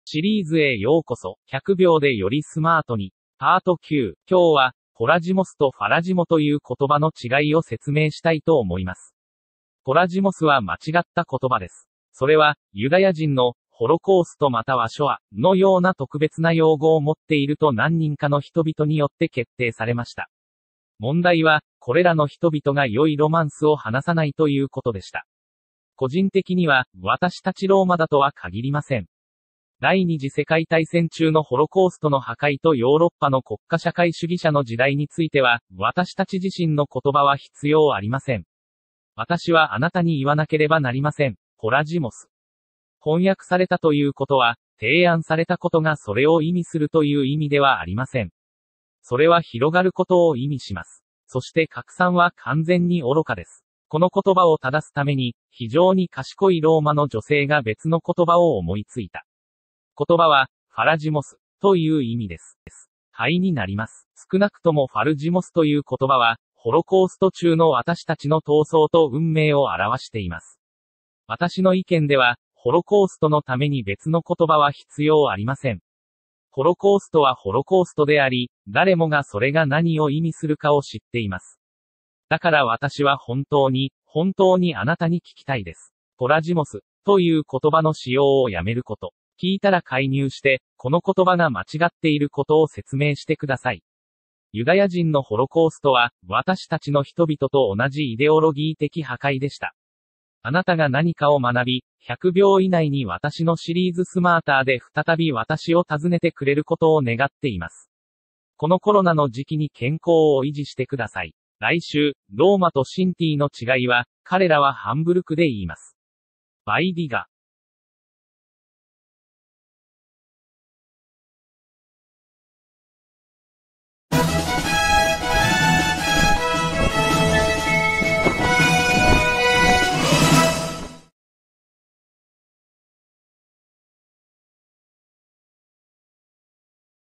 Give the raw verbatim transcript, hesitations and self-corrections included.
シリーズへようこそ、ひゃくびょうでよりスマートに。パートきゅう。今日は、ホラジモスとファラジモという言葉の違いを説明したいと思います。ホラジモスは間違った言葉です。それは、ユダヤ人の、ホロコーストまたはショア、のような特別な用語を持っていると何人かの人々によって決定されました。問題は、これらの人々が良いロマンスを話さないということでした。個人的には、私たちローマだとは限りません。第二次世界大戦中のホロコーストの破壊とヨーロッパの国家社会主義者の時代については、私たち自身の言葉は必要ありません。私はあなたに言わなければなりません。ホラジモス。翻訳されたということは、提案されたことがそれを意味するという意味ではありません。それは広がることを意味します。そして拡散は完全に愚かです。この言葉を正すために、非常に賢いローマの女性が別の言葉を思いついた。言葉は、ファラジモス、という意味です。はいになります。少なくともファルジモスという言葉は、ホロコースト中の私たちの闘争と運命を表しています。私の意見では、ホロコーストのために別の言葉は必要ありません。ホロコーストはホロコーストであり、誰もがそれが何を意味するかを知っています。だから私は本当に、本当にあなたに聞きたいです。ホラジモス、という言葉の使用をやめること。聞いたら介入して、この言葉が間違っていることを説明してください。ユダヤ人のホロコーストは、私たちの人々と同じイデオロギー的破壊でした。あなたが何かを学び、ひゃくびょう以内に私のシリーズスマーターで再び私を訪ねてくれることを願っています。このコロナの時期に健康を維持してください。来週、ローマとシンティの違いは、彼らはハンブルクで言います。バイディガ。